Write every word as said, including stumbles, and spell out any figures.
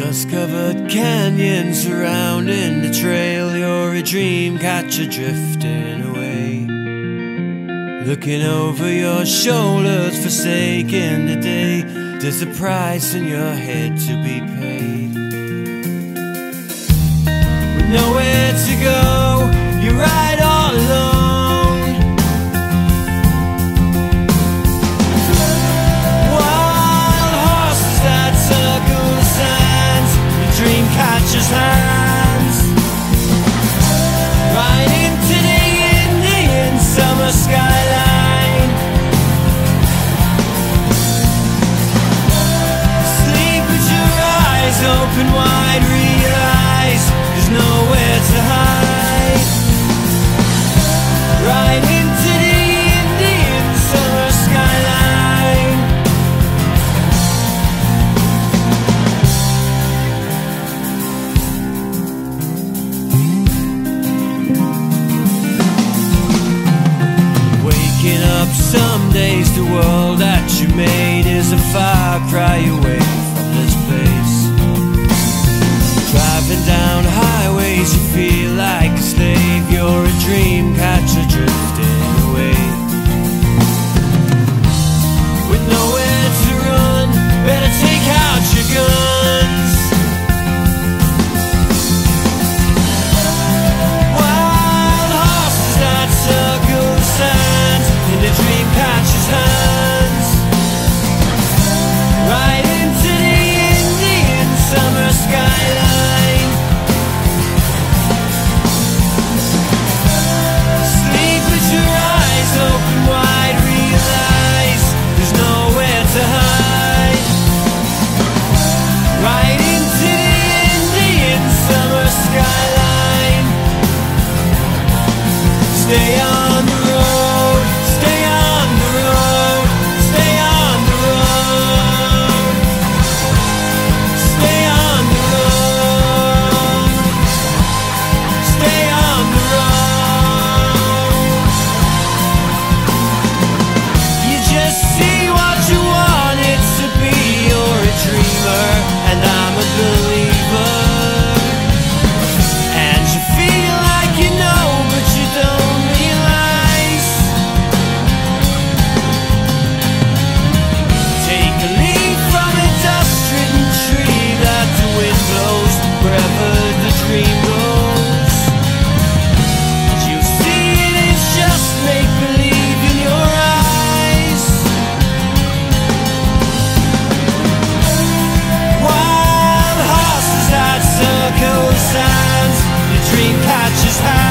Dust-covered canyon surrounding the trail. You're a dream catcher drifting away, looking over your shoulders, forsaking the day. There's a price in your head to be paid. With nowhere to go, you're right all alone. Wild horses that circle the sands, your dream catcher's hands, right into the Indian summer skyline. Sleep with your eyes open wide, realize there's nowhere to hide. Right into the Indian summer skyline. Waking up some days, the world that you made is a far cry away from this place. Driving down highways, you feel like a slave. You're a dream catcher drifting away, with nowhere to run. Better take out your guns. Wild horses that circle the sands in the dream catcher's hands, right into the Indian summer skyline. Sleep with your eyes open wide, realize there's nowhere to hide. Right into the Indian summer skyline. Stay on the road, stay on the road, stay on the road, stay on the road, stay on the road. You just see what you want it to be. You're a dreamer and I'm a believer, and you feel like you know but you don't realize. Take a leaf from a dust-ridden tree that the wind blows wherever the dream goes, and you'll see it is just make-believe in your eyes. Wild horses that circle the sands, your dream catches hands.